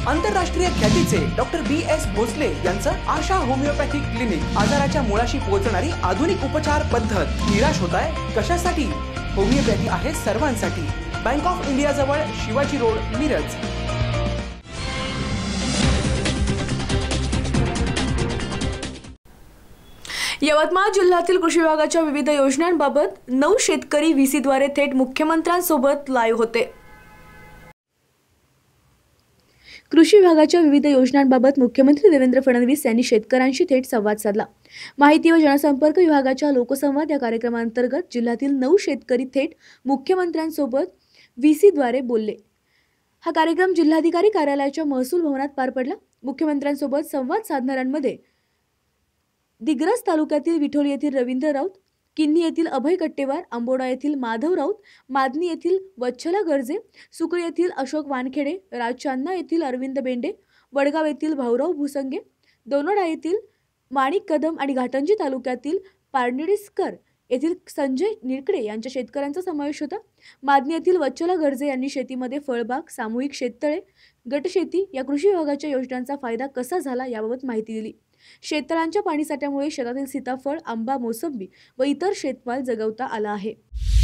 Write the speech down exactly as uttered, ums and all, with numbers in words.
आंतरराष्ट्रीय ख्यातीचे डॉक्टर बी एस भोसले यांचं आशा होमिओपॅथिक क्लिनिक, आजाराच्या मुळाशी पोहोचणारी आधुनिक उपचार पद्धत। निराश होताय कशासाठी? होमिओपॅथी आहे सर्वांसाठी। बँक ऑफ इंडिया जवळ शिवाजी रोड, मिरज। यवतम जिल्ह्यातील कृषी विभागाच्या विविध योजनांबाबत नऊ शेतकरी व्हीसीद्वारे थेट मुख्यमंत्र्यांसोबत लाईव्ह होते। कृषी विभागाच्या विविध योजनांबाबत मुख्यमंत्री देवेंद्र फडणवीस यांनी शेतकऱ्यांशी थेट संवाद साधला। माहिती व जनसंपर्क विभागाच्या लोकसंवाद या कार्यक्रमांतर्गत जिल्ह्यातील नऊ शेतकरी थेट मुख्यमंत्र्यांसोबत व्हीसीद्वारे बोलले। हा कार्यक्रम जिल्हाधिकारी कार्यालयाच्या महसूल भवनात पार पडला। मुख्यमंत्र्यांसोबत संवाद साधणाऱ्यांमध्ये दिग्रस तालुक्यातील विठोली येथील रवींद्र राऊत, किन्ही येथील अभय कट्टेवार, आंबोडा येथील माधव राऊत, मादनी येथील वच्छला गर्जे, सुकळी येथील अशोक वानखेडे, राजचांदना येथील अरविंद बेंडे, वडगाव येथील भाऊराव भुसंगे, दोनोडा येथील माणिक कदम आणि घाटंजी तालुक्यातील पारनेरकर येथील संजय निळकडे यांच्या शेतकऱ्यांचा समावेश होता। मादनी येथील वच्छला गर्जे यांनी शेतीमध्ये फळबाग, सामूहिक शेततळे, गटशेती या कृषी विभागाच्या योजनांचा फायदा कसा झाला याबाबत माहिती दिली। शेततळ्यांच्या पाणीसाठ्यामुळे शेतातील सीताफळ, आंबा, मोसंबी व इतर शेतमाल जगवता आला आहे।